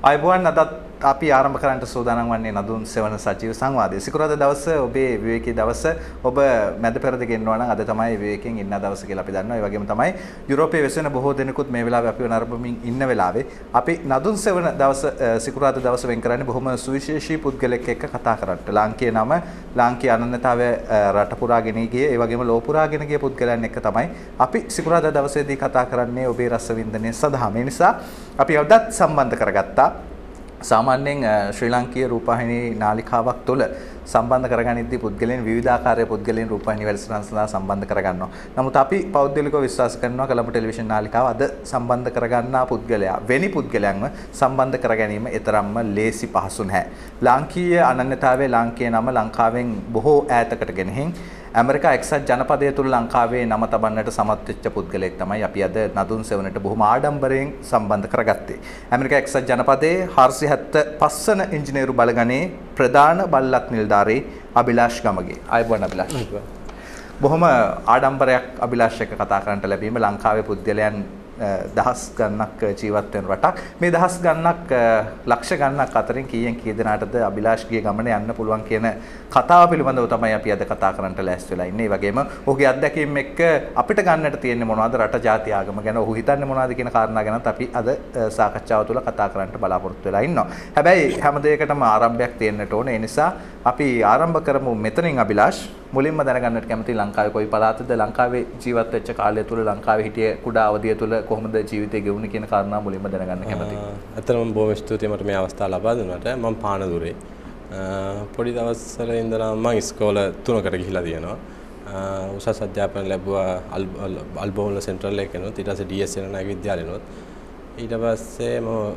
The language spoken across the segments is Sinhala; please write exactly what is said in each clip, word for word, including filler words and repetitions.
අයිබෝන් අදත් අපි ආරම්භ කරන්නට සූදානම් වන්නේ නදුන් සෙවන සජීව සංවාදය. සිකුරාදා දවස ඔබේ විවේකී දවස ඔබ මැද පෙරද ගෙන්නවා නම් අද තමයි විවේකයෙන් ඉන්න දවස කියලා අපි දන්නවා. ඒ වගේම තමයි යුරෝපයේ වෙසෙන බොහෝ දෙනෙකුත් මේ වෙලාවේ අපිව නරඹමින් ඉන්න වෙලාවේ අපි නදුන් සෙවන දවස සිකුරාදා දවස වෙන් කරන්නේ බොහොම සුවිශේෂී පුද්ගලෙක් එක්ක කතා කරන්නට. ලාංකීය නම ලාංකීය අනන්‍යතාවය රට පුරා ගෙන ගියේ ඒ වගේම ලෝ පුරා ගෙන ගිය පුද්ගලයන් එක්ක තමයි අපි සිකුරාදා දවසේදී කතා කරන්නේ ඔබේ රසවින්දනයේ සඳහා. මේ නිසා අපි අදත් සම්බන්ධ කරගත්තා සාමාන්‍යයෙන් ශ්‍රී ලාංකීය රූපවාහිනී නාලිකාවක් තුළ සම්බන්ධ කරගනිද්දී පුද්ගලයන් විවිධාකාරයේ පුද්ගලයන් රූපවාහිනී වැඩසටහන් සඳහා සම්බන්ධ කරගන්නවා. නමුත් අපි පෞද්ගලිකව විශ්වාස කරනවා කොළඹ ටෙලිවිෂන් නාලිකාව අද සම්බන්ධ කරගන්නා පුද්ගලයා වෙනි පුද්ගලයන්ව සම්බන්ධ කර ගැනීම එතරම්ම ලේසි පහසු නැහැ. ලාංකීය අනන්‍යතාවයේ ලාංකීය නම ලංකාවෙන් බොහෝ ඈතකට ගෙනහින් ඇමරිකා එක්සත් ජනපදය තුළ ලංකාවේ නම තබන්නට සමත් වෙච්ච පුද්ගලයෙක් තමයි අපි අද නදුන් සෙවනට බොහොම ආඩම්බරයෙන් සම්බන්ධ කරගත්තේ. ඇමරිකා එක්සත් ජනපදයේ හාරසිය හැත්තෑ පහ වන ඉංජිනේරු බලගණේ ප්‍රධාන බල්ලත් නිලධාරී අභිලාෂ් ගමගේ. ආයුබෝවන් අභිලාෂ්. බොහොම ආඩම්බරයක් අභිලාෂ් එක්ක කතා කරන්නට ලැබීම. ලංකාවේ පුද්ගලයන් දහස් ගණනක් ජීවත් වෙන රටක්. මේ දහස් ගණනක් ලක්ෂ ගණනක් අතරින් කීයෙන් කී දෙනාටද අභිලාෂ්ගේ ගමන යන්න පුළුවන් කියන කතාව පිළිබඳව තමයි අපි අද කතා කරන්නට ලෑස්ති වෙලා ඉන්නේ. ඒ වගේම ඔහුගේ අත්දැකීම් එක්ක අපිට ගන්නට තියෙන්නේ මොනවද, රට ජාති ආගම ගැන ඔහු හිතන්නේ මොනවද කියන කාරණා ගැනත් අපි අද සාකච්ඡාව තුළ කතා කරන්නට බලාපොරොත්තු වෙලා ඉන්නවා. හැබැයි හැම දෙයකටම ආරම්භයක් තියෙන්නට ඕනේ. ඒ නිසා අපි ආරම්භ කරමු මෙතනින්. අභිලාෂ්, මුලින්ම දැනගන්නට කැමතියි ලංකාවේ කොයි පළාතද, ලංකාවේ ජීවත් වෙච්ච කාලය තුළ ලංකාවේ හිටිය කුඩා අවධිය තුළ කොහොමද ජීවිතය ගෙවුනේ කියන කාරණා මුලින්ම දැනගන්න කැමතියි. අතරම බොහොම ස්තුතියි මට මේ අවස්ථාව ලබා දුන්නාට. මම පානදුරේ පොඩි දවස්වල ඉඳලා මම ඉස්කෝල තුනකට ගිහිලා තියෙනවා. උසස් අධ්‍යාපනය ලැබුවා අල්බෝල සෙන්ට්‍රල් එකේනොත්, ඊට පස්සේ ඩී එස් සේනානායක විද්‍යාලයනොත්. ඊට පස්සේ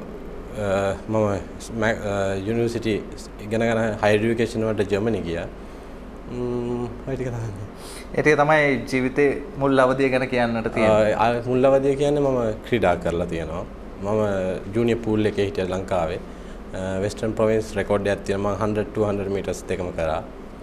මම මම යුනිවර්සිටි ඉගෙන ගන්න හයිර් එඩියුකේෂන් වලට ජර්මනි ගියා. ම්ම් ඒ ටික තමයි. ඒ ටික තමයි ජීවිතේ මුල් අවධිය ගැන කියන්නට තියෙන්නේ. මුල් අවධිය කියන්නේ මම ක්‍රීඩා කරලා තියෙනවා. මම ජූනියර් පූල් එකේ හිටියා ලංකාවේ. වෙස්ටර්න් ප්‍රොවින්ස් රෙකෝඩ් එකක් තියෙනවා. මම හන්ඩ්‍රඩ් ටූ හන්ඩ්‍රඩ් මීටර්ස් දෙකම කරා.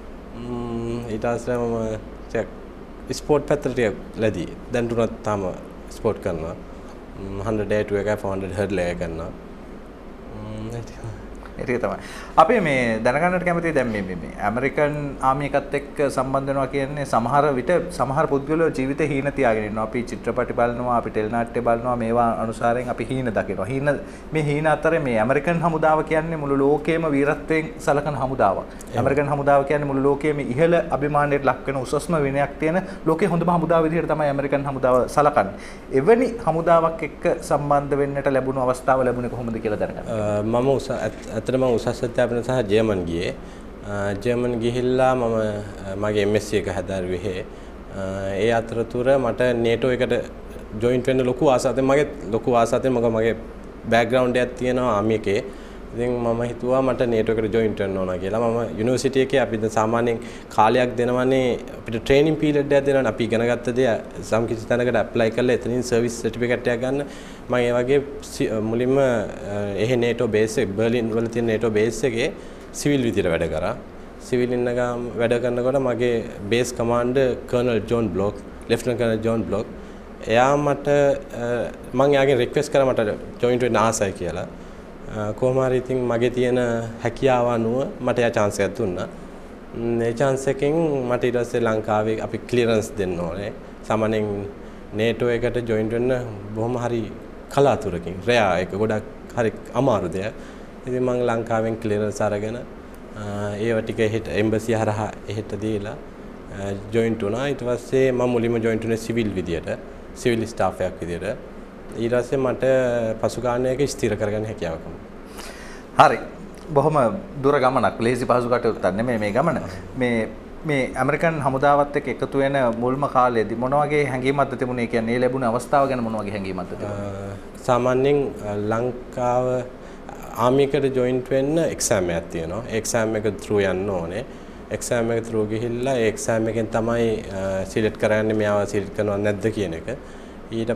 ම්ම් ඊට පස්සේ මම ටික ස්පෝර්ට් පැත්තට ටික ලැබී. දැන් තුනත් තාම ස්පෝර්ට් කරනවා. හන්ඩ්‍රඩ් ඒ ටූ එකයි ෆෝර් හන්ඩ්‍රඩ් හර්ඩ්ල් එක කරනවා. ම්ම් ඒ ටික ඒක තමයි. අපි මේ දැනගන්නට කැමතියි දැන් මේ මේ ඇමරිකන් ආමි එකත් එක්ක සම්බන්ධ වෙනවා කියන්නේ සමහර විට සමහර පුද්ගලයෝ ජීවිතේ හීන තියාගෙන ඉන්නවා. අපි චිත්‍රපටි බලනවා, අපි ටෙලිනාට්‍ය බලනවා, මේවා අනුසාරයෙන් අපි හීන දකිනවා. හීන මේ හීන අතරේ මේ ඇමරිකන් හමුදාව කියන්නේ මුළු ලෝකෙම වීරත්වයෙන් සලකන හමුදාවක්. ඇමරිකන් හමුදාව කියන්නේ මුළු ලෝකෙම ඉහළ අභිමානයට ලක් වෙන උසස්ම විනයක් තියෙන ලෝකයේ හොඳම හමුදාව විදිහට තමයි ඇමරිකන් හමුදාව සලකන්නේ. එවැනි හමුදාවක් එක්ක සම්බන්ධ වෙන්නට ලැබුණු අවස්ථාව ලැබුණේ කොහොමද කියලා දැනගන්න. මම ඇත්තටම උසස් අධ්‍යාපනය සහ ජර්මන් ගියේ. ජර්මන් ගිහිල්ලා මම මගේ එම් එස් සී එක හැදෑරුවේ. ඒ අතරතුර මට නේටෝ එකට ජොයින්ට් වෙන්න ලොකු ආසාවක් මගේ ලොකු ආසාවක් මොකද මගේ බෑග්ග්‍රවුන්ඩ් එකක් තියෙනවා ආමි එකේ. ඉතින් මම හිතුවා මට නේටෝ එකට ජොයින්ට් වෙන්න ඕන කියලා. මම යුනිවර්සිටි එකේ අපි සාමාන්‍යයෙන් කාලයක් දෙනවනේ අපිට ට්‍රේනින් පීරියඩ් එකක් දෙනවනේ. අපි ඉගෙන ගත්ත දේ සම් කිසි තැනකට ඇප්ලයි කරලා එතනින් සර්විස් සර්ටිෆිකේට් එකක් ගන්න. මම ඒ වගේ මුලින්ම එහෙ නේටෝ බේස් එක බර්ලින් වල තියෙන නේටෝ බේස් එකේ සිවිල් විදියට වැඩ කරා. සිවිල් ඉන්න ගාම වැඩ කරනකොට මගේ base commander colonel John Block, lieutenant colonel John Block එයා මට මම එයාගෙන් රික්වෙස්ට් කරා මට ජොයින්ට් වෙන්න ආසයි කියලා. කොහොම හරි ඉතින් මගේ තියෙන හැකියාව අනුව මට එයා chance එකක් දුන්නා. මේ chance එකෙන් මට ඊට පස්සේ ලංකාවේ අපි ක්ලියරන්ස් දෙන්න ඕනේ. සාමාන්‍යයෙන් නේටෝ එකට ජොයින්ට් වෙන්න බොහොම හරි කලාතුරකින් රෙයා එක ගොඩක් හරි අමාරු දෙයක්. ඉතින් මම ලංකාවෙන් ක්ලියරන්ස් අරගෙන ඒව ටික එහෙට එම්බසි හරහා එහෙට දීලා ජොයින්ට් වුණා. ඊට පස්සේ මම මුලින්ම ජොයින්ට් වුණේ සිවිල් විදියට, සිවිල් ස්ටාෆ් එකක් විදියට. ඊට පස්සේ මට පසු ගානයක ස්ථිර කරගන්න හැකියාවක් වුණා. හරි. බොහොම දුර ගමනක්. ලේසි පහසු කටයුත්තක් නෙමෙයි මේ ගමන. මේ මේ ඇමරිකන් හමුදාවත් එක්ක එකතු වෙන මුල්ම කාලයේදී මොන වගේ හැඟීමක්ද තිබුණේ? කියන්නේ ඒ ලැබුණ අවස්ථාව ගැන මොන වගේ හැඟීමක්ද තිබුණේ? සාමාන්‍යයෙන් ලංකාව ආමි එකට ජොයින්ට් වෙන්න එක්සෑම් එකක් තියෙනවා. ඒ එක්සෑම් එක through යන්න ඕනේ. එක්සෑම් එක through ගිහිල්ලා ඒ එක්සෑම් එකෙන් තමයි සිලෙක්ට් කරන්නේ මෙයාව සිලෙක්ට් කරනවද නැද්ද කියන එක. ඊට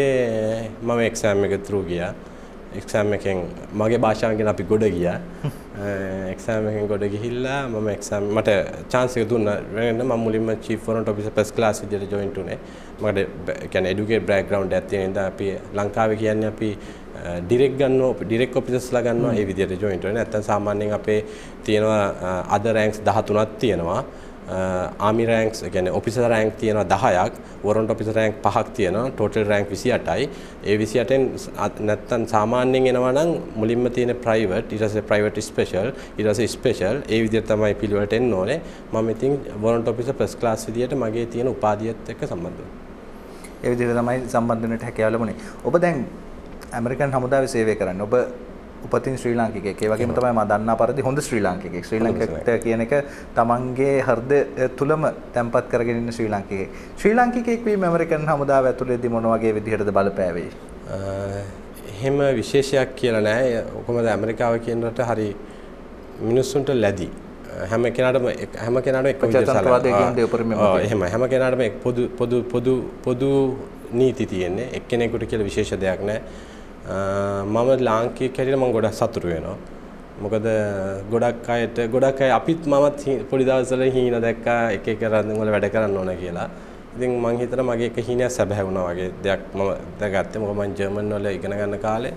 පස්සේ මම එක්සෑම් එක through ගියා. එක්සෑම් එකෙන් මගේ භාෂාවෙන් අපි ගොඩ ගියා. එක්සෑම් එකෙන් ගොඩ ගිහිල්ලා මම එක්සෑම් මට chance එක දුන්නා. වෙන මම මුලින්ම chief warrant officer first class විදියට join උනේ. මට කියන්නේ educate background එකක් තියෙන ඉඳන් අපි ලංකාවේ කියන්නේ අපි direct ගන්නවා direct officers ලා ගන්නවා ඒ විදියට join උනේ. නැත්තම් සාමාන්‍යයෙන් අපේ තියෙනවා other ranks දහතුනක් තියෙනවා. ආමි රෑන්ක්ස් කියන්නේ ඔෆිසර් රෑන්ක් තියෙනවා දහයක් වොරන්ට් ඔෆිසර් රෑන්ක් පහක් තියෙනවා ටෝටල් රෑන්ක් විසි අටයි ඒ විසි අටෙන් නැත්තම් සාමාන්‍යයෙන් එනවා නම් මුලින්ම තියෙන ප්‍රයිවට් ඊට පස්සේ ප්‍රයිවට් ස්පෙෂල් ඊට පස්සේ ස්පෙෂල් ඒ විදිහට තමයි පිළිවෙලට එන්න ඕනේ මම ඉතින් වොරන්ට් ඔෆිසර් ෆස්ට් ක්ලාස් විදිහට මගේ තියෙන උපාධියත් එක්ක සම්බන්ධ වෙනවා ඒ විදිහට තමයි සම්බන්ධ වෙන්නට හැකියාව ලැබුණේ ඔබ දැන් ඇමරිකන් හමුදාවේ සේවය කරන්නේ ඔබ උපතින් ශ්‍රී ලාංකිකයෙක් ඒ වගේම තමයි මම දන්නා පරිදි හොඳ ශ්‍රී ලාංකිකයෙක් ශ්‍රී ලාංකිකයෙක් කියන එක තමන්ගේ හෘදය තුලම තැම්පත් කරගෙන ඉන්න ශ්‍රී ලාංකිකයෙක් ශ්‍රී ලාංකිකයෙක් වීම ඇමරිකන් හමුදාව ඇතුළේදී මොන වගේ විදිහටද බලපෑවේ එහෙම විශේෂයක් කියලා නෑ කොහොමද ඇමරිකාව කියන රට හරි මිනිස්සුන්ට ලැබි හැම කෙනාටම හැම කෙනාටම එක විදිහට සලකනවා එහෙම හැම කෙනාටම පොදු පොදු පොදු පොදු නීති තියෙන්නේ එක්කෙනෙකුට කියලා විශේෂ දෙයක් නෑ මම ලාංකික හැටියට මම ගොඩක් සතුටු වෙනවා. මොකද ගොඩක් අයට ගොඩක් අය අපිත් මමත් පොඩි දවස්වල හීන දැක්කා එක එක රන්දන් වල වැඩ කරන්න ඕන කියලා. ඉතින් මං හිතනවා මගේ එක හීනයක් සැබෑ වුණා වගේ දෙයක් මම දැනගත්තේ. මොකද මම ජර්මන් වල ඉගෙන ගන්න කාලේ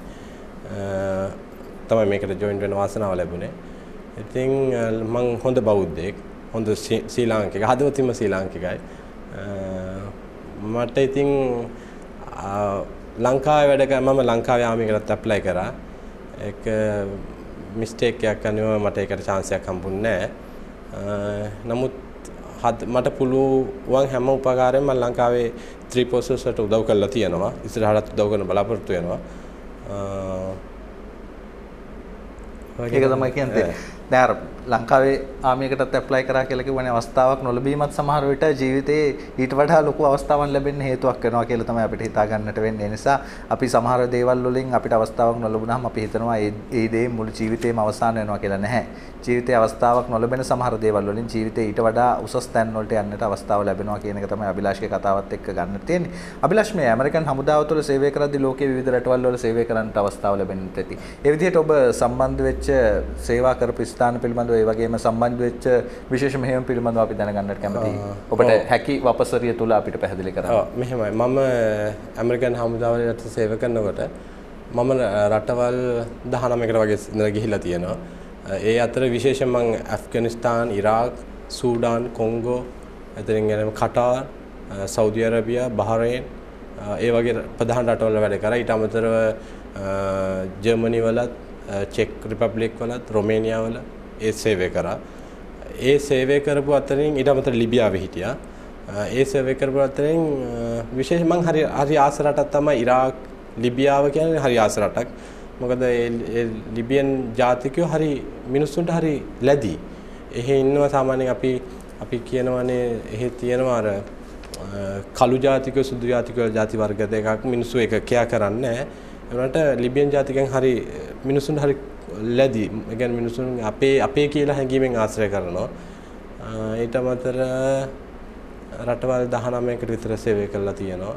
තමයි මේකට ජොයින් වෙන්න වාසනාව ලැබුණේ. ඉතින් මං හොඳ බෞද්ධයෙක්, හොඳ ශ්‍රී ලාංකික, හදවතින්ම ශ්‍රී ලාංකිකයි. මට ඉතින් ලංකාවේ වැඩ කර මම ලංකාවේ ආමිකටත් ඇප්ලයි කරා ඒක මිස්ටේක් එකක් අනිවා මට ඒකට chance එකක් හම්බුන්නේ නැහැ නමුත් මට පුළුවන් හැම උපකාරයෙන්ම මම ලංකාවේ three process වලට උදව් කරලා තියෙනවා ඉස්සරහට උදව් කරන බලාපොරොත්තු වෙනවා ඒක තමයි කියන්නේ දැන් අර ලංකාවේ ආමියකටත් ඇප්ලයි කරා කියලා කිව්වනේ අවස්ථාවක් නොලැබීමත් සමහර විට ජීවිතේ ඊට වඩා ලොකු අවස්ථාවක් ලැබෙන්න හේතුවක් වෙනවා කියලා තමයි අපිට හිතා ගන්නට වෙන්නේ. ඒ නිසා අපි සමහර දේවල් වලින් අපිට අවස්ථාවක් නොලැබුණාම අපි හිතනවා ඒ ඒ දේ මුළු ජීවිතේම අවසන් වෙනවා කියලා නැහැ. ජීවිතේ අවස්ථාවක් නොලැබෙන සමහර දේවල් වලින් ජීවිතේ ඊට වඩා උසස් තැන් වලට යන්නට අවස්ථාව ලැබෙනවා කියන එක තමයි අභිලාෂ්ගේ කතාවත් එක්ක ගන්න තියෙන්නේ. අභිලාෂ් මේ ඇමරිකන් හමුදාව තුළ සේවය කරද්දී ලෝකයේ විවිධ රටවල් වල සේවය කරන්නට අවස්ථාව ලැබෙන්නට ඇති. ඒ විදිහට ඔබ සම්බන්ධ වෙච්ච සේවා කරපු ස්ථාන පිළිබඳව ඒ වගේම සම්බන්ධ වෙච්ච විශේෂ මෙහෙයුම් පිළිබඳව අපි දැනගන්නට කැමතියි. ඔබට හැකි වපසරිය තුල අපිට පැහැදිලි කරන්න. ඔව් මෙහෙමයි. මම ඇමරිකන් හමුදාවට සේවය කරනකොට මම රටවල් දහනවයකට වගේ ඉඳලා ගිහිල්ලා තියෙනවා. ඒ අතර විශේෂයෙන් මම ඇෆ්ගනිස්තාන්, ඉරාක්, සූඩාන්, කොංගෝ, එතනින් යන කටාර්, සෞදි අරාබියා, බහරේන් ඒ වගේ ප්‍රධාන රටවල වැඩ කරා. ඊට අමතරව ජර්මනි වලත්, චෙක් රිපබ්ලික් වලත්, රොමේනියා වල ඒ සේවය කරා. ඒ සේවය කරපු අතරින් ඊට අමතරව ලිබියාවේ හිටියා. ඒ සේවය කරපු අතරින් විශේෂ මං හරි හරි ආස රටක් තමයි ඉරාක්, ලිබියාව කියන්නේ හරි ආස රටක්. මොකද ඒ ලිබියන් ජාතිකයෝ හරි මිනිස්සුන්ට හරි ලැබි. එහෙ ඉන්නවා සාමාන්‍යයෙන් අපි අපි කියනවානේ එහෙ තියෙනවා අර කළු ජාතිකයෝ සුදු ජාතිකයෝ ජාති වර්ග දෙකක් මිනිස්සු එක කියා කරන්නේ නැහැ. ඒකට ලිබියන් ජාතිකයන් හරි මිනිස්සුන්ට හරි ලැබි. ඒ කියන්නේ මිනිස්සුන් අපේ අපේ කියලා හැඟීමෙන් ආශ්‍රය කරනවා. ඊට අමතර රටවල් දහනවයකට විතර සේවය කළා තියෙනවා.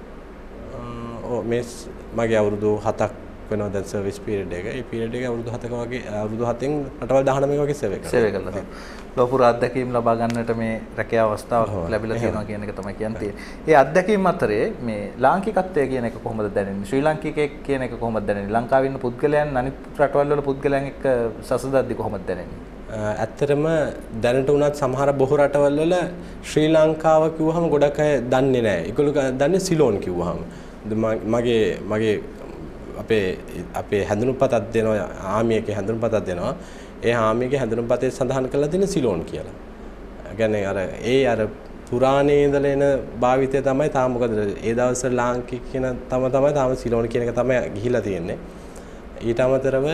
ඔව් මේ මගේ අවුරුදු හතක් වෙනවා දැන් සර්විස් පීරියඩ් එක. ඒ පීරියඩ් එකේ අවුරුදු හතක වගේ අවුරුදු හතෙන් රටවල් දහනවයක වගේ සේවය කරනවා. සේවය කළා තියෙනවා. ලෝපුරා අත්දැකීම් ලබා ගන්නට මේ රැකියාව අවස්ථාවක් ලැබිලා තියෙනවා කියන එක තමයි කියන්නේ. ඒ අත්දැකීම් අතරේ මේ ලාංකිකත්වය කියන එක කොහොමද දැනෙන්නේ? ශ්‍රී ලාංකිකයෙක් කියන එක කොහොමද දැනෙන්නේ? ලංකාවේ ඉන්න පුද්ගලයන් අනිත් රටවල් වල පුද්ගලයන් එක්ක සසදද්දි කොහොමද දැනෙන්නේ? ඇත්තටම දැනට උනත් සමහර බොහෝ රටවල් වල ශ්‍රී ලංකාව කිව්වහම ගොඩක් අය දන්නේ නැහැ. ඒගොල්ලෝ දන්නේ සිලෝන් කිව්වහම. මගේ මගේ අපේ අපේ හැඳුනුම්පතක් දෙනවා ආමිය එකේ හැඳුනුම්පතක් දෙනවා. ඒ ආමිය එකේ හැඳුනුම්පතේ සඳහන් කරලා තියෙන සිලෝන් කියලා. ඒ කියන්නේ අර ඒ අර පුරාණයේ ඉඳලා එන භාවිතය තමයි තාම මොකද ඒ දවස්වල ලාංකික කියන තම තමයි තාම සිලෝන් කියන එක තමයි ගිහිලා තියෙන්නේ. ඊට අමතරව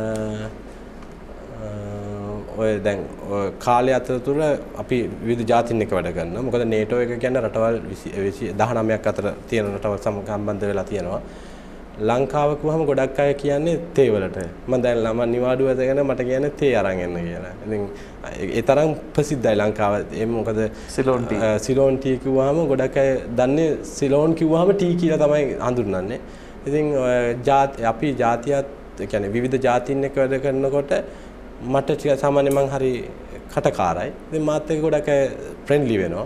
ඔය දැන් කාලය අතරතුර අපි විවිධ ජාතීන් එක්ක වැඩ කරනවා. මොකද නේටෝ එක කියන්නේ රටවල් දහනවයක් අතර තියෙන රටවල් සම්බන්ධ වෙලා තියෙනවා. ලංකාව කිව්වම ගොඩක් අය කියන්නේ තේ වලට. මම දැන් ළම නිවාඩුව ඇදගෙන මට කියන්නේ තේ අරන් එන්න කියලා. ඉතින් ඒ තරම් ප්‍රසිද්ධයි ලංකාව. ඒ මොකද සිලෝන් ටී. සිලෝන් ටී කිව්වම ගොඩක් අය දන්නේ සිලෝන් කිව්වම ටී කියලා තමයි හඳුන්වන්නේ. ඉතින් අපි ජාතියත් කියන්නේ විවිධ ජාතීන් එක්ක වැඩ කරනකොට මට ටික සාමාන්‍යයෙන් මං හරි කටකාරයි. ඉතින් මාත් එක්ක ගොඩක් අය ෆ්‍රෙන්ඩ්ලි වෙනවා.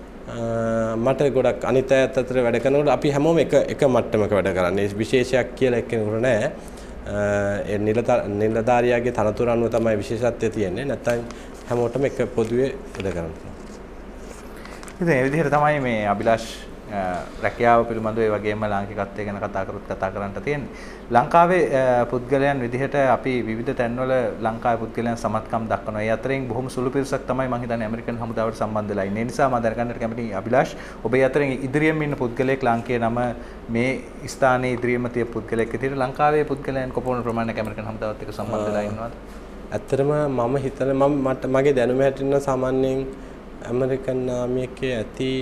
මට ගොඩක් අනිත් අයත් අතර වැඩ කරනකොට අපි හැමෝම එක එක මට්ටමක වැඩ කරන්නේ. විශේෂයක් කියලා එක්කෙනෙකුට නෑ. ඒ නිලධාරියාගේ තනතුර අනුව තමයි විශේෂත්වය තියෙන්නේ. නැත්නම් හැමෝටම එක පොදුවේ වැඩ කරන්නේ. ඉතින් ඒ විදිහට තමයි මේ අභිලාෂ් රැකියාව පිළිබඳව ඒ වගේම ලාංකිකත්වය ගැන කතා කරොත් කතා කරන්න තියෙන්නේ. ලංකාවේ පුද්ගලයන් විදිහට අපි විවිධ තැන්වල ලංකාවේ පුද්ගලයන් සමත්කම් දක්වනවා. ඒ අතරින් බොහොම සුළු පිරිසක් තමයි මම හිතන්නේ ඇමරිකන් හමුදාවට සම්බන්ධ වෙලා ඉන්නේ. ඒ නිසා මම දැනගන්නට කැමතියි අභිලාෂ් ඔබේ අතරින් ඉදිරියෙන් ඉන්න පුද්ගලයෙක් ලාංකීය නම මේ ස්ථානයේ ඉදිරියම තිය පුද්ගලයෙක් විදිහට ලංකාවේ පුද්ගලයන් කොපමණ ප්‍රමාණයක් ඇමරිකන් හමුදාවත් එක්ක සම්බන්ධ වෙලා ඉන්නවද? ඇත්තටම මම හිතන්නේ මම මට මගේ දැනුම හැටින් සාමාන්‍යයෙන් ඇමරිකන් නාමිකයේ ඇති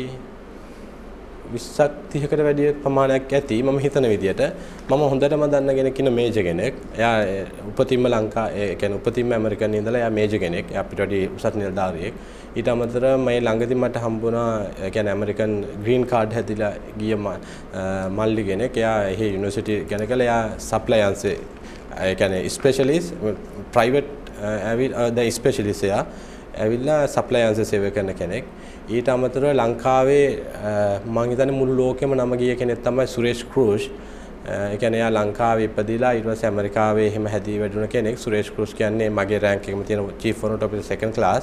විස්සක් තිහකට වැඩි ප්‍රමාණයක් ඇති මම හිතන විදිහට. මම හොඳටම දන්න කෙනෙක් ඉන්න මේජර් කෙනෙක්. එයා උපතින්ම ලංකා ඒ කියන්නේ උපතින්ම ඇමරිකන් ඉඳලා එයා මේජර් කෙනෙක්. එයා අපිට වඩා උසස් නිලධාරියෙක්. ඊට අමතරව මම ළඟදී මට හම්බුණා ඒ කියන්නේ ඇමරිකන් ග්‍රීන් කාඩ් හැදිලා ගිය මල්ලි කෙනෙක්. එයා එහි යුනිවර්සිටි ගැන කළා. එයා සප්ලයන්ස් ඒ කියන්නේ ස්පෙෂලිස්ට් ප්‍රයිවට් ඇවිල් ද ස්පෙෂලිස්ට් එයා ඇවිල්ලා සප්ලයන්ස් සේවය කරන කෙනෙක්. ඊට අමතරව ලංකාවේ මම හිතන්නේ මුළු ලෝකෙම නම ගිය කෙනෙක් තමයි සුරේෂ් ක්‍රූෂ්. ඒ කියන්නේ එයා ලංකාවේ ඉපදිලා ඊට පස්සේ ඇමරිකාවේ එහෙම හැදී වැඩුණ කෙනෙක්. සුරේෂ් ක්‍රූෂ් කියන්නේ මගේ රෑන්ක් එකේම තියෙන chief warrant officer second class.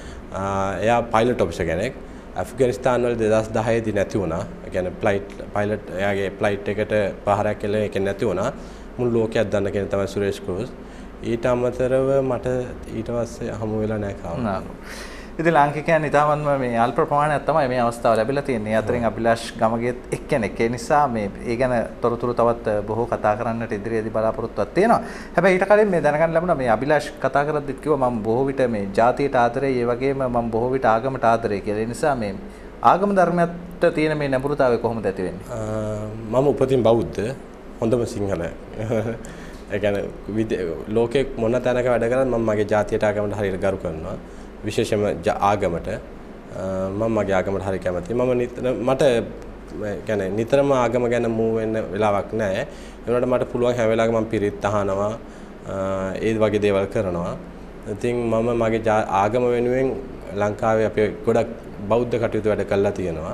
එයා පයිලට් ඔෆිසර් කෙනෙක්. ඇෆ්ගනිස්තාන් වල දෙදාස් දහය දී නැති වුණා. ඒ කියන්නේ ෆ්ලයිට් පයිලට් එයාගේ ෆ්ලයිට් එකට පහරක් කෙල්ලේ ඒක නැති වුණා. මුළු ලෝකයක් දන්න කෙනෙක් තමයි සුරේෂ් ක්‍රූෂ්. ඊට අමතරව මට ඊට පස්සේ හමු වෙලා නැහැ කවුරුත්. ඉතින් ලාංකිකයන් ඉතාමත්ම මේ අල්ප ප්‍රමාණයක් තමයි මේ අවස්ථාව ලැබිලා තියෙන්නේ. අතරින් අභිලාෂ් ගමගේත් එක්කෙනෙක්. ඒ නිසා මේ ඒ ගැන තොරතුරු තවත් බොහෝ කතා කරන්නට ඉදිරියේදී බලාපොරොත්තුවක් තියෙනවා. හැබැයි ඊට කලින් මේ දැනගන්න ලැබුණා මේ අභිලාෂ් කතා කරද්දිත් කිව්වා මම බොහෝ විට මේ ජාතියට ආදරේ, ඒ වගේම මම බොහෝ විට ආගමට ආදරේ කියලා. ඒ නිසා මේ ආගම ධර්මයට තියෙන මේ නැඹුරුතාවය කොහොමද ඇති වෙන්නේ? මම උපතින් බෞද්ධ, හොඳම සිංහල. ඒ කියන්නේ ලෝකේ මොන තැනක වැඩ කරත් මම මගේ ජාතියට ආගමට හරියට ගරු කරනවා. විශේෂයෙන්ම ආගමට මම මගේ ආගමට හරිය කැමතියි. මම නිතර මට කියන්නේ නිතරම ආගම ගැන මූව් වෙන්න වෙලාවක් නැහැ. ඒ වුණාට මට පුළුවන් හැම වෙලාවකම මම පිරිත් අහනවා. ඒ වගේ දේවල් කරනවා. ඉතින් මම මගේ ආගම වෙනුවෙන් ලංකාවේ අපි ගොඩක් බෞද්ධ කටයුතු වැඩ කළා තියෙනවා.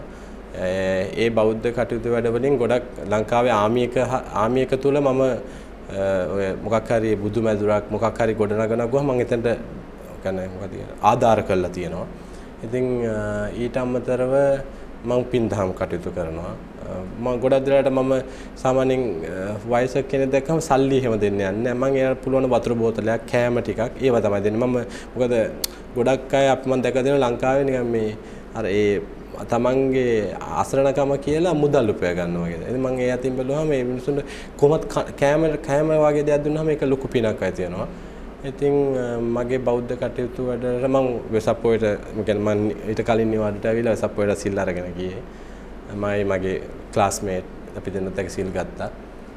ඒ බෞද්ධ කටයුතු වැඩ වලින් ගොඩක් ලංකාවේ ආමියක ආමියක තුල මම ඔය මොකක් හරි බුදු මැදුරක් මොකක් හරි ගොඩනගනවා මම එතනට කියන්නේ මොකද ආධාර කරලා තියෙනවා. ඉතින් ඊට අමතරව මම පින්දහම් කටයුතු කරනවා. මම ගොඩක් දෙනාට මම සාමාන්‍යයෙන් වයසක කෙනෙක් දැක්කම සල්ලි එහෙම දෙන්නේ නැහැ. මම එයාට පුළුවන් වතුර බෝතලයක් කෑම ටිකක් ඒව තමයි දෙන්නේ. මම මොකද ගොඩක් අය අපි මම දැක දෙන ලංකාවේ නිකන් මේ අර ඒ තමන්ගේ අසරණකම කියලා මුදල් උපය ගන්නවා වගේ. ඉතින් මම ඒ අතින් බැලුවාම මේ මිනිස්සුන්ට කොහොමද කෑම කෑම වගේ දෙයක් දුන්නාම ඒක ලොකු පිනක් වෙයි තියෙනවා. ඉතින් මගේ බෞද්ධ කටයුතු වලට මම වෙසප්පුවේට කියන්නේ මම ඊට කලින් නිවාඩුවට ඇවිල්ලා වෙසප්පුවේට සිල් අරගෙන ගියේ. මයි මගේ ක්ලාස්මේට් අපි දෙන්නත් එක සිල් ගත්තා.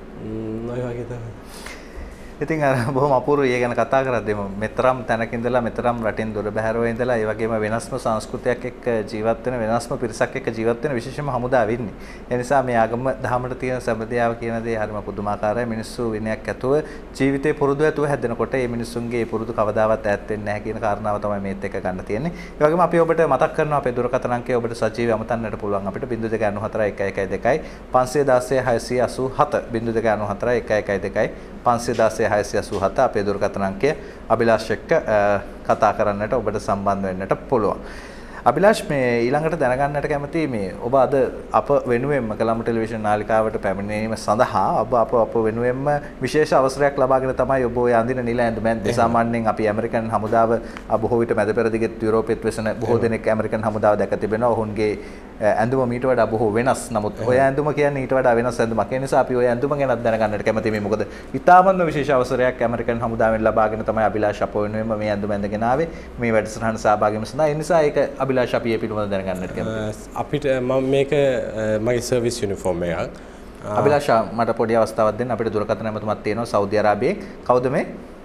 ඔය වගේ තමයි. ඉතින් අර බොහොම අපූර්වයි ඒ ගැන කතා කරද්දී මෙතරම් තැනක ඉඳලා මෙතරම් රටින් දොර බැහැරව ඉඳලා ඒ වගේම වෙනස්ම සංස්කෘතියක් එක්ක ජීවත් වෙන වෙනස්ම පිරිසක් එක්ක ජීවත් වෙන විශේෂම හමුදාව ඉන්නේ. ඒ නිසා මේ ආගම දහමට තියෙන සම්බන්ධතාව කියන දේ හරිම පුදුමාකාරයි. මිනිස්සු විනයක් ඇතුව ජීවිතේ පුරුදු ඇතුව හැදෙනකොට මේ මිනිස්සුන්ගේ පුරුදු කවදාවත් ඈත් වෙන්නේ නැහැ කියන කාරණාව තමයි මේත් එක්ක ගන්න තියෙන්නේ. ඒ වගේම අපි ඔබට මතක් කරනවා අපේ දුරකථන අංකය ඔබට සජීවී අමතන්නට පුළුවන්. අපිට zero two nine four one one one two පන්සිය දාසය හයසිය අසූ හත zero two nine four one one one two පන්සිය දාසය හයසිය අසූ හත අපේ දුරකථන අංකය අභිලාෂ් එක්ක කතා කරන්නට ඔබට සම්බන්ධ වෙන්නට පුළුවන්. අභිලාෂ් මේ ඊළඟට දැනගන්නට කැමතියි මේ ඔබ අද අප වෙනුවෙන්ම කලම්බ ටෙලිවිෂන් නාලිකාවට පැමිණීම සඳහා ඔබ අප අප වෙනුවෙන්ම විශේෂ අවසරයක් ලබාගෙන තමයි ඔබ ඔය අඳින නිල ඇඳුම ඇන්දේ. සාමාන්‍යයෙන් අපි ඇමරිකන් හමුදාව බොහෝ විට මැද පෙරදිග යුරෝපෙත් වෙසෙන බොහෝ දෙනෙක් ඇමරිකන් හමුදාව දැක තිබෙනවා. ඔවුන්ගේ ඇඳුම මීට වඩා බොහෝ වෙනස්. නමුත් ඔය ඇඳුම කියන්නේ ඊට වඩා වෙනස් ඇඳුමක්. ඒ නිසා අපි ඔය ඇඳුම ගැන දැනගන්නට කැමතියි. මේ මොකද ඉතාමත්ම විශේෂ අවසරයක් ඇමරිකන් හමුදාවෙන් ලබාගෙන තමයි අභිලාෂ් අප වෙනුවෙන්ම මේ ඇඳුම ඇඳගෙන ආවේ. මේ වැඩසටහන සහභාගී වීම සඳහා. ඒ නිසා ඒක අභිලාෂ් අපි මේ පිළිබඳව දැනගන්නට කැමතියි. අපිට මම මේක මගේ සර්විස් යුනිෆෝම් එකක්. අභිලාෂ් මට පොඩි අවස්ථාවක් දෙන්න. අපිට දුරකථන ඇමතුමක් තියෙනවා සෞදි අරාබියේ. කවුද මේ?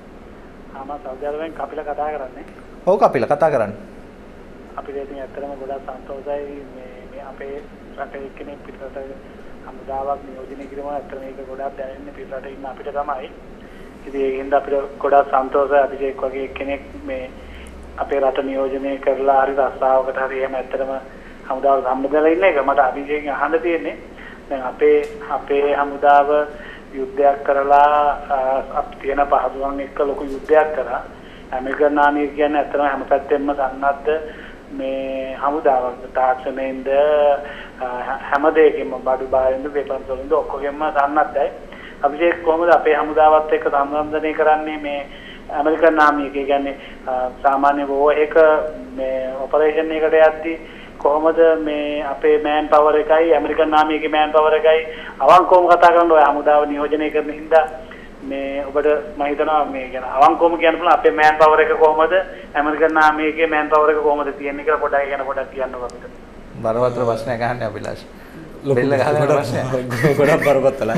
ආ මම සෞදි අරාබියෙන් කපිල කතා කරන්නේ. ඔව් කපිල කතා කරන්නේ. අපිට ඉතින් ඇත්තටම ගොඩක් සන්තෝෂයි මේ මේ අපේ රටේ කෙනෙක් පිටරට හමුදාවක් නියෝජනය කිරීම ඇත්තට මේක ගොඩක් දැනෙන්නේ පිටරට ඉන්න අපිට තමයි. ඉතින් ඒකින්ද අපිට ගොඩාක් සන්තෝෂයි අභිෂේක් වගේ කෙනෙක් මේ අපේ රට නියෝජනය කරලා හරි රස්සාවකට හරි එහෙම ඇත්තටම හමුදාවට සම්බන්ධ ඉන්න එක මට අභිෂේක්ගෙන් අහන්න තියෙන්නේ. දැන් අපේ අපේ හමුදාව යුද්ධයක් කරලා අප තියෙන පහසුකම් එක්ක ලොකු යුද්ධයක් කරා. ඇමරිකන් නාමික කියන්නේ ඇත්තටම හැම පැත්තෙම සන්නද්ධ මේ හමුදාවක්. තාක්ෂණයෙන්ද හැම දෙයකින්ම බඩු බාහිරින්ද වෙපන්ස් වලින්ද ඔක්කොගෙම සන්නද්ධයි. අභිෂේක් කොහොමද අපේ හමුදාවත් එක්ක සම්බන්ධනය කරන්නේ මේ ඇමරිකන් නාමික කියන්නේ සාමාන්‍ය වෝ එක මේ ඔපරේෂන් එකට යද්දී කොහොමද මේ අපේ මෑන් පවර් එකයි ඇමරිකන් නාමිකේ මෑන් පවර් එකයි අවංකවම කතා කරන්න ඔය හමුදාව නියෝජනය කරන හින්දා මේ ඔබට මම හිතනවා මේ කියන අවංකවම කියන්න පුළුවන් අපේ මෑන් පවර් එක කොහොමද ඇමරිකන් නාමිකේ මෑන් පවර් එක කොහොමද තියෙන්නේ කියලා පොඩ්ඩක් ගැන පොඩ්ඩක් කියන්නකෝ අපිට. බරපතල ප්‍රශ්නයක් අහන්නේ අභිලාෂ්. බෙල්ල ගහලා ප්‍රශ්නයක්. ගොඩක් බරපතලයි.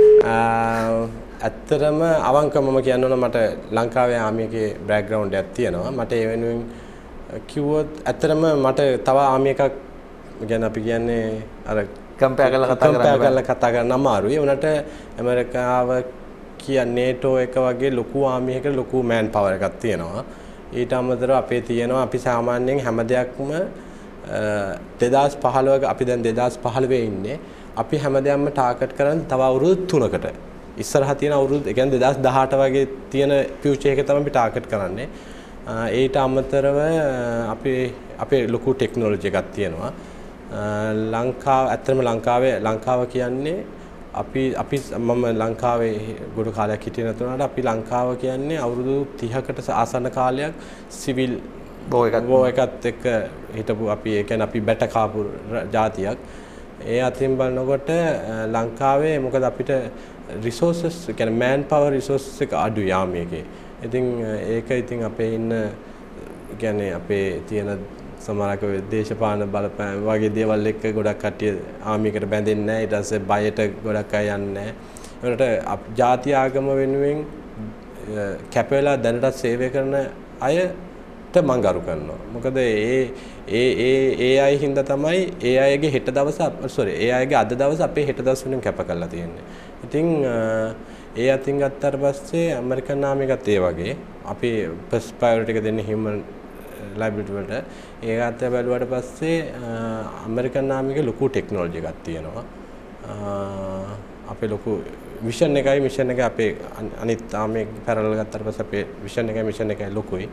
ඇත්තටම අවංකව මම කියන්න ඕන මට ලංකාවේ ආමියගේ බෑග්ග්‍රවුන්ඩ් එකක් තියෙනවා. මට ඒ වෙනුවෙන් කිව්වොත් ඇත්තටම මට තව ආමි එකක් ගැන අපි කියන්නේ අර කම්පෙයාර් කරලා කතා කරන්න කම්පෙයාර් කරලා කතා කරන්න අමාරුයි. උනට ඇමරිකාව කියන්නේ නේටෝ එක වගේ ලොකු ආමි එකක ලොකු මෑන් පවර් එකක් තියෙනවා. ඊට අමතරව අපේ තියෙනවා අපි සාමාන්‍යයෙන් හැම දෙයක්ම දෙදාස් පහළොව අපි දැන් දෙදාස් පහළොවේ ඉන්නේ. අපි හැමදේම ටාගට් කරන්නේ තව අවුරුදු තුනකට. ඉස්සරහ තියෙන අවුරුදු ඒ කියන්නේ දෙදාස් දහඅට වගේ තියෙන ෆියුචර් එක තමයි අපි ටාගට් කරන්නේ. ඊට අමතරව අපි අපේ ලොකු ටෙක්නොලොජි එකක් තියෙනවා. ලංකාව ඇත්තටම ලංකාවේ ලංකාව කියන්නේ අපි අපි මම ලංකාවේ ගොඩ කාලයක් හිටියේ නැතුණාට අපි ලංකාව කියන්නේ අවුරුදු තිහකට ආසන්න කාලයක් සිවිල් බෝ එකත් බෝ එකත් එක්ක හිටපු අපි ඒ කියන්නේ අපි බැට කාපු ජාතියක්. ඒ අතින් බලනකොට ලංකාවේ මොකද අපිට රිසෝසස් කියන්නේ මෑන් පවර් රිසෝසස් එක අඩුයි ආමියකේ. ඉතින් ඒක ඉතින් අපේ ඉන්න කියන්නේ අපේ තියෙන සමහරක දේශපාලන බලපෑම් වගේ දේවල් එක්ක ගොඩක් කට්ටිය ආමියකට බැඳෙන්නේ නැහැ. ඊට පස්සේ බයට ගොඩක් අය යන්නේ නැහැ. ඒකට ජාති ආගම වෙනුවෙන් කැපෙලා දැනට සේවය කරන අයට මම ගරු කරනවා. මොකද ඒ ඒ ඒ ඒ අය හින්දා තමයි ඒ අයගේ හෙට දවස සෝරි ඒ අයගේ අද දවස අපේ හෙට දවස වෙනුවෙන් කැප කරලා තියෙන්නේ. ඉතින් ඒ අතින් ගත්තාට පස්සේ ඇමරිකන් නාමිකත් ඒ වගේ අපි ෆස්ට් ප්‍රයොරිටි එක දෙන්නේ හියුමන් ලයිබ්‍රරි වලට. ඒක අත බැලුවාට පස්සේ ඇමරිකන් නාමිකේ ලොකු ටෙක්නොලොජි එකක් තියෙනවා. අපේ ලොකු විෂන් එකයි මිෂන් එකයි අපේ අනිත් ආමේ පැරලල් ගත්තාට පස්සේ අපේ විෂන් එකයි මිෂන් එකයි ලොකුයි.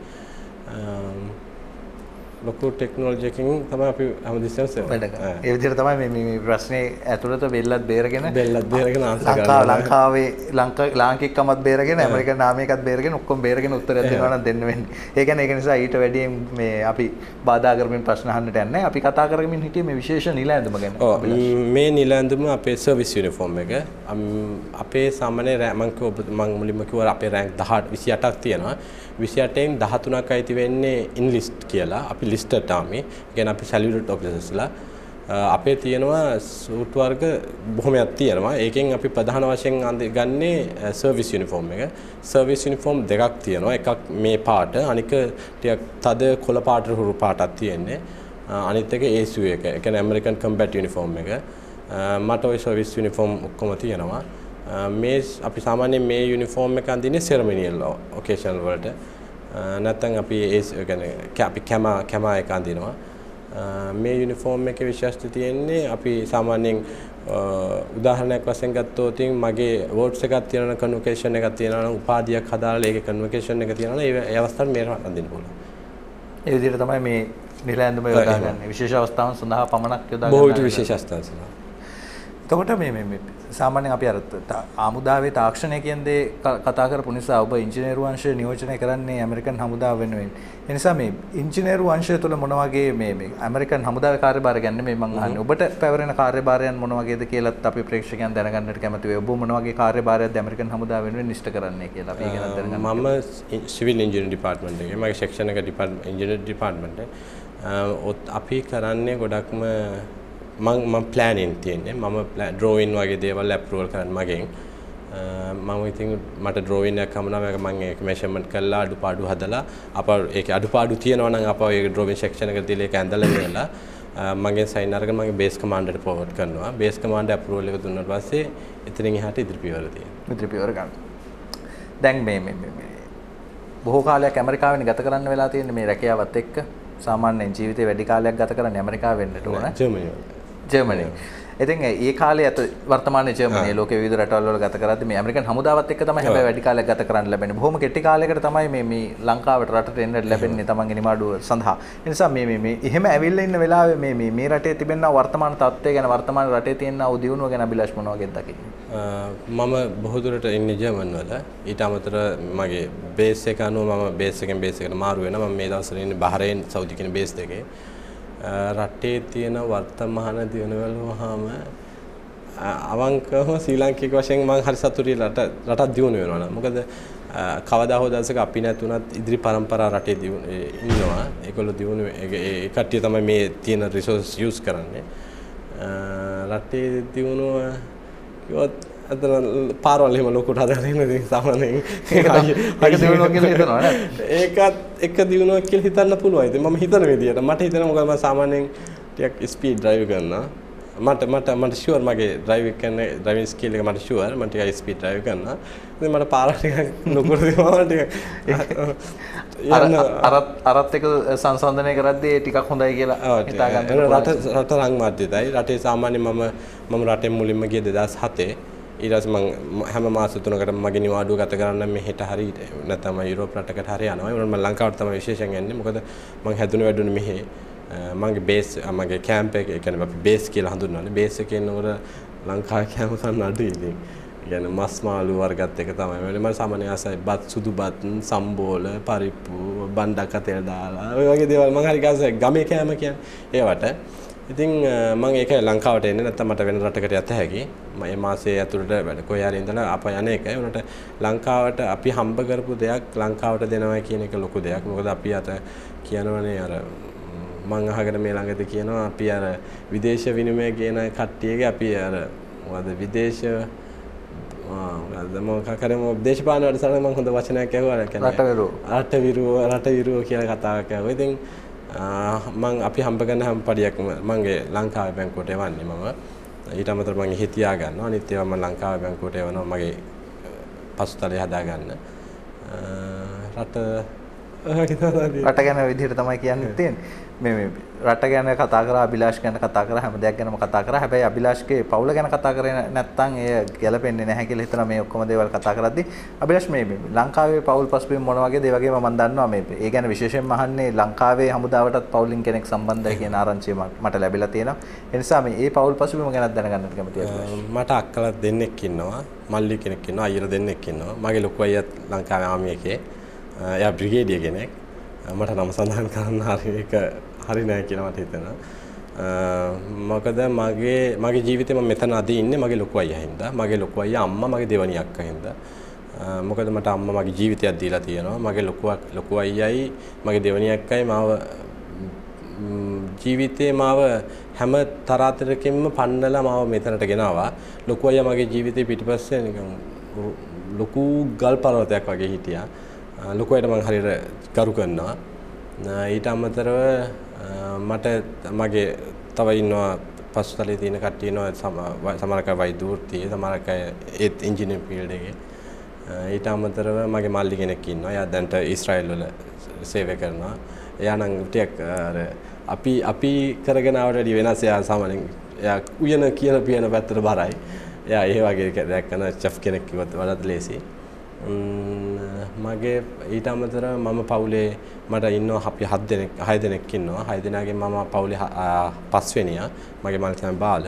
ලොකු ටෙක්නොලොජි එකකින් තමයි අපි හැමදෙස්සම වැඩ කරන්නේ. ඒ විදිහට තමයි මේ මේ ප්‍රශ්නේ ඇතුළත බෙල්ලත් බේරගෙන බෙල්ලත් බේරගෙන ආන්සර් කරනවා. ලංකාවේ ලංකා ලාංකිකකමත් බේරගෙන ඇමරිකන් නාමිකත් බේරගෙන ඔක්කොම බේරගෙන උත්තරයක් දෙනවා නම් දෙන්න වෙන්නේ. ඒ කියන්නේ ඒක නිසා ඊට වැඩියෙන් මේ අපි බාධා කරමින් ප්‍රශ්න අහන්නට යන්නේ. අපි කතා කරමින් හිටියේ මේ විශේෂ නිල ඇඳුම ගැන. ඔව් මේ නිල ඇඳුම අපේ සර්විස් යුනිෆෝම් එක. අපේ සාමාන්‍ය මම මම මුලින්ම කිව්වා අපේ රෑන්ක් දහඅට විසිඅටක් තියෙනවා. විසිඅටෙන් දහතුනක් අයිති වෙන්නේ ඉන්ලිස්ට් කියලා. අපි ලිස්ටඩ් ආමි. කියන්නේ අපි සැලියුටඩ් ඔෆිසර්ස්ලා. අපේ තියෙනවා සූට් වර්ග බොහොමයක් තියෙනවා. ඒකෙන් අපි ප්‍රධාන වශයෙන් ගන්නේ සර්විස් යුනිෆෝම් එක. සර්විස් යුනිෆෝම් දෙකක් තියෙනවා. එකක් මේ පාට, අනික ටිකක් තද කොළ පාට හුරු පාටක් තියෙන්නේ. අනිත් එක ඒ සූ එක. ඒ කියන්නේ ඇමරිකන් කම්බැට් යුනිෆෝම් එක. මට ওই සර්විස් යුනිෆෝම් ඔක්කොම තියෙනවා. මේ අපි සාමාන්‍යයෙන් මේ යුනිෆෝම් එක අඳින්නේ සෙරමොනියල් ඔකේෂන් වලට. නැත්නම් අපි ඒ කියන්නේ අපි කැමා කැමා එක අඳිනවා. මේ යුනිෆෝම් එකේ විශේෂත්වය තියෙන්නේ අපි සාමාන්‍යයෙන් උදාහරණයක් වශයෙන් ගත්තොත් මගේ වෝට්ස් එකක් තියෙනවා නම් කන්වොකේෂන් එකක් තියෙනවා නම් උපාධියක් හදාලා ඒකේ කන්වොකේෂන් එක තියෙනවා නම් ඒ අවස්ථාවේ මේක අඳින්න පුළුවන්. ඒ විදිහට තමයි මේ නිල ඇඳුම යොදාගන්නේ. විශේෂ අවස්ථාවන් සඳහා පමණක් යොදාගන්න. බොහෝ විට විශේෂ අවස්ථාවන් සඳහා. එතකොට මේ මේ සාමාන්‍යයෙන් අපි අර ආමුදාවේ තාක්ෂණය කියන දේ කතා කරපු නිසා ඔබ ඉංජිනේරු වංශය නියෝජනය කරන්නේ ඇමරිකන් හමුදාව වෙනුවෙන්. ඒ නිසා මේ ඉංජිනේරු වංශය තුළ මොන වගේ මේ මේ ඇමරිකන් හමුදාවේ කාර්යභාරය ගැන මේ මම අහන්නේ. ඔබට පැවරෙන කාර්යභාරයන් මොන වගේද කියලාත් අපි ප්‍රේක්ෂකයන් දැනගන්නට කැමති වෙයි. ඔබ මොන වගේ කාර්යභාරයක්ද ඇමරිකන් හමුදාව වෙනුවෙන් ඉෂ්ට කරන්නේ කියලා අපි ගැන දැනගන්න. මම සිවිල් ඉංජිනේරින් ඩිපාර්ට්මන්ට් එකේ මගේ සෙක්ෂන් එක ඩිපාර්ට්මන්ට් ඉංජිනේරින් ඩිපාර්ට්මන්ට් එක අපි කරන්නේ ගොඩක්ම මම මම ප්ලෑනින් තියෙන්නේ මම ඩ්‍රෝයින් වගේ දේවල් ඇප්‍රූවල් කරන්න මගෙන් මම ඉතින් මට ඩ්‍රෝයින් එකක් හමුනා මම ඒක මෙෂර්මන්ට් කරලා අඩුපාඩු හදලා අප ඒක අඩුපාඩු තියෙනවා නම් අප ඒක ඩ්‍රෝයින් සෙක්ෂන් එකට දීලා ඒක ඇඳලා ඉවරලා මගෙන් සයින් අරගෙන මගේ බේස් කමාන්ඩර්ට ෆෝවර්ඩ් කරනවා බේස් කමාන්ඩර් ඇප්‍රූවල් එක දුන්නාට පස්සේ එතනින් එහාට ඉදිරි පියවර තියෙනවා ඉදිරි පියවර ගන්න. දැන් මේ මේ බොහෝ කාලයක් ඇමරිකාවෙන් ගත කරන්න වෙලා තියෙන්නේ මේ රැකියාවත් එක්ක. සාමාන්‍යයෙන් ජීවිතේ වැඩි කාලයක් ගත කරන්නේ ඇමරිකාවෙ වෙන්නට ඕන. ජර්මනිය. ජර්මනිය. ඉතින් ඒ කාලේ අත වර්තමානයේ ජර්මනිය ලෝකයේ විවිධ රටවල් වල ගත කරද්දී මේ ඇමරිකන් හමුදාවත් එක්ක තමයි හැබැයි වැඩි කාලයක් ගත කරන්න ලැබෙන්නේ. බොහොම කෙටි කාලයකට තමයි මේ මේ ලංකාවට රටට එන්න ලැබෙන්නේ තමන්ගේ නිමාඩුව සඳහා. ඒ නිසා මේ මේ මේ එහෙම ඇවිල්ලා ඉන්න වෙලාවේ මේ මේ මේ රටේ තිබෙනා වර්තමාන තත්ත්වය ගැන වර්තමාන රටේ තියෙන ආ දියුණුව ගැන අභිලාෂ් මොනවා වගේද දකින්නේ? මම බොහෝ දුරට ඉන්නේ ජර්මන් වල. ඊට අමතරව මගේ බේස් එක අනුව මම බේස් එකෙන් බේස් එකට මාරු වෙනවා. මම මේ දවස්වල ඉන්නේ බහරේන් සෞදි කියන බේස් එකේ. රටේ තියෙන වර්තමාන දියුණුවල වහාම අවංකවම ශ්‍රී ලාංකික වශයෙන් මම හරි සතුටුයි රට රටක් දියුණු වෙනවා නම්. මොකද කවදා හෝ දවසක අපි නැතුණත් ඉදිරි පරම්පරා රටේ ඉන්නවා. ඒගොල්ලෝ දියුණු ඒ කට්ටිය තමයි මේ තියෙන රිසෝස් යූස් කරන්නේ. රටේ දියුණුව කිව්වොත් අතන පාරවල් එහෙම ලොකුට හදාගෙන ඉන්නේ සාමාන්‍යයෙන් ඒක දියුණුවක් කියලා හිතනවා නේද? ඒකත් එක දියුණුවක් කියලා හිතන්න පුළුවන්. ඉතින් මම හිතන විදියට මට හිතෙනවා මොකද මම සාමාන්‍යයෙන් ටිකක් ස්පීඩ් ඩ්‍රයිව් කරනවා. මට මට මට ෂුවර් මගේ ඩ්‍රයිවිං කරන ඩ්‍රයිවිං ස්කිල් එක මට ෂුවර් මම ටිකක් ස්පීඩ් ඩ්‍රයිව් කරනවා. ඉතින් මට පාර ටිකක් නොකර දෙනවා ටිකක් අරත් අරත් එක සංසන්දනය කරද්දී ටිකක් හොඳයි කියලා හිතා ගන්න. රට රට රංග මාධ්‍යයයි. රටේ සාමාන්‍ය මම මම රටෙන් මුලින්ම ගියේ දෙදාස් හතේ. ඊට පස්සේ මම හැම මාස තුනකට මගේ නිවාඩුව ගත කරන්න මෙහෙට හරි නැත්නම් යුරෝප් රටකට හරි යනවා. මම ලංකාවට තමයි විශේෂයෙන් යන්නේ. මොකද මම හැදුනේ වැඩුනේ මෙහෙ. මගේ බේස් මගේ කැම්ප් එක ඒ කියන්නේ අපි බේස් කියලා හඳුන්වන්නේ. බේස් එකේ නෝර ලංකාවේ කැම්ප් ගන්න අඩුයි ඉතින්. ඒ කියන්නේ මස් මාළු වර්ගත් එක තමයි. මම සාමාන්‍ය ආසයි බත් සුදු බත් සම්බෝල පරිප්පු බණ්ඩක් අතේ දාලා ඔය වගේ දේවල් මම හරි ගාසයි ගමේ කැම කියන්නේ ඒවට. ඉතින් මම ඒක ලංකාවට එන්නේ නැත්නම් මට වෙන රටකට යත හැකි. මම මේ මාසයේ ඇතුළත වැඩ කොහේ හරි ඉඳලා අප යන එකයි. උනට ලංකාවට අපි හම්බ කරපු දෙයක් ලංකාවට දෙනවා කියන එක ලොකු දෙයක්. මොකද අපි අත කියනවනේ අර මං අහගෙන මේ ළඟදී කියනවා අපි අර විදේශ විනිමය කියන කට්ටියගේ අපි අර මොකද විදේශ ආ මොකද මොකක් කරේ මොකද දේශපාලන වැඩසටහන මම හොඳ වචනයක් ඇහුවා කියන්නේ රටවිරුව රටවිරුව රටවිරුව කියලා කතාවක් ඇහුවා. ඉතින් මං අපි හම්බ කරන හැම පඩියක්ම මගේ ලංකාවේ බැංකුවට එවන්නේ මම. ඊට අමතරව මම ඉහි තියා ගන්නවා. අනිත් ඒවා මම ලංකාවේ බැංකුවට එවනවා මගේ පසුතලය හදා ගන්න. රට රට ගැන විදිහට තමයි කියන්නේ තියෙන්නේ. මේ මේ රට ගැන කතා කරා අභිලාෂ් ගැන කතා කරා හැම දෙයක් ගැනම කතා කරා. හැබැයි අභිලාෂ්ගේ පවුල ගැන කතා කරේ නැත්නම් එය ගැලපෙන්නේ නැහැ කියලා හිතන මේ ඔක්කොම දේවල් කතා කරද්දී අභිලාෂ් මේ ලංකාවේ පවුල් පසුබිම මොන වගේද ඒ වගේම මම දන්නවා මේ ඒ ගැන විශේෂයෙන්ම අහන්නේ ලංකාවේ හමුදාවටත් පවුලින් කෙනෙක් සම්බන්ධයි කියන ආරංචිය මට ලැබිලා තියෙනවා. ඒ නිසා මේ ඒ පවුල් පසුබිම ගැන දැනගන්නත් කැමතියි. මට අක්කලා දෙන්නෙක් ඉන්නවා. මල්ලි කෙනෙක් ඉන්නවා. අයියලා දෙන්නෙක් ඉන්නවා. මගේ ලොකු අයියත් ලංකාවේ ආමි එකේ. එයා බ්‍රිගේඩියර් කෙනෙක්. මට නම සඳහන් කරන්න හරි ඒක හරි නෑ කියලා මට හිතෙනවා. මොකද මගේ මගේ ජීවිතේ මම මෙතන අද ඉන්නේ මගේ ලොකු අයියා හින්දා. මගේ ලොකු අයියා අම්මා මගේ දෙවනි අක්කා හින්දා. මොකද මට අම්මා මගේ ජීවිතයක් දීලා තියෙනවා. මගේ ලොකු ලොකු අයියයි මගේ දෙවනි අක්කයි මාව ජීවිතේ මාව හැම තරාතරකින්ම පන්නලා මාව මෙතනට ගෙනාවා. ලොකු අයියා මගේ ජීවිතේ පිටිපස්සේ නිකන් ලොකු ගල් පර්වතයක් වගේ හිටියා. ලොකු අයියට මම හරියට ගරු කරනවා. ඊට අමතරව මට මගේ තව ඉන්නවා පසුතලයේ තියෙන කට්ටිය ඉන්නවා සමහර අය වෛද්‍ය වෘත්තියේ සමහර අය ඒත් ඉංජිනේරින් ෆීල්ඩ් එකේ. ඊට අමතරව මගේ මල්ලි කෙනෙක් ඉන්නවා. එයා දැන්ට ඊශ්‍රායෙල් වල සේවය කරනවා. එයා නම් ටිකක් අර අපි අපි කරගෙන ආවට වැඩි වෙනස්. එයා සාමාන්‍යයෙන් එයා උයන කියන පියන පැත්තට බරයි. එයා ඒ වගේ දෙයක් කරන චෙෆ් කෙනෙක් කිව්වත් වඩාත් ලේසි. මගේ ඊට අමතරව මම පවුලේ මට ඉන්නවා අපි හත් දෙනෙක් හය දෙනෙක් ඉන්නවා. හය දෙනාගෙන් මම පවුලේ පස්වෙනියා. මගේ මල් තමයි බාල.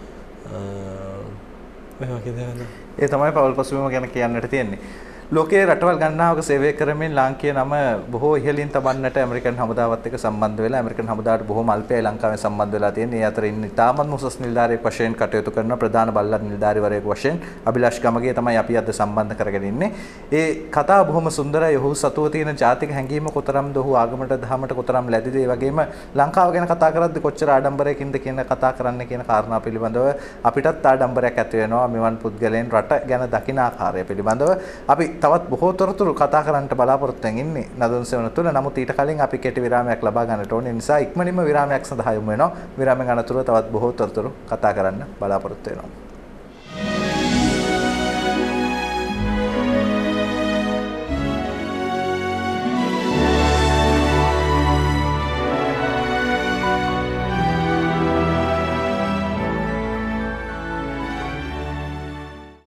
ඒ තමයි පවුල් පසුබිම ගැන කියන්නට තියෙන්නේ. ලෝකයේ රටවල් ගණනාවක සේවය කරමින් ලාංකීය නම බොහෝ ඉහළින් තබන්නට ඇමරිකන් හමුදාවත් එක්ක සම්බන්ධ වෙලා ඇමරිකන් හමුදාවට බොහෝම අල්පයි ලංකාවෙන් සම්බන්ධ වෙලා තියෙන්නේ. ඒ අතර ඉන්න ඉතාමත් උසස් නිලධාරියෙක් වශයෙන් කටයුතු කරන ප්‍රධාන බල්ලත් නිලධාරිවරයෙක් වශයෙන් අභිලාෂ් ගමගේ තමයි අපි අද සම්බන්ධ කරගෙන ඉන්නේ. ඒ කතාව බොහොම සුන්දරයි. ඔහු සතුව තියෙන ජාතික හැඟීම කොතරම්ද ඔහු ආගමට දහමට කොතරම් ලැබිද ඒ වගේම ලංකාව ගැන කතා කරද්දී කොච්චර ආඩම්බරයකින්ද කියන කතා කරන්න කියන කාරණා පිළිබඳව අපිටත් ආඩම්බරයක් ඇති වෙනවා. මෙවන් පුද්ගලයන් රට ගැන දකින ආකාරය පිළිබඳව අපි තවත් බොහෝ තොරතුරු කතා කරන්නට බලාපොරොත්තු වෙමින් ඉන්නේ නදුන් සෙවන තුල. නමුත් ඊට කලින් අපි කෙටි විරාමයක් ලබා ගන්නට ඕනේ. නිසා ඉක්මනින්ම විරාමයක් සඳහා යමු වෙනවා. විරාමයෙන් අනතුරුව තවත් බොහෝ තොරතුරු කතා කරන්න බලාපොරොත්තු වෙනවා.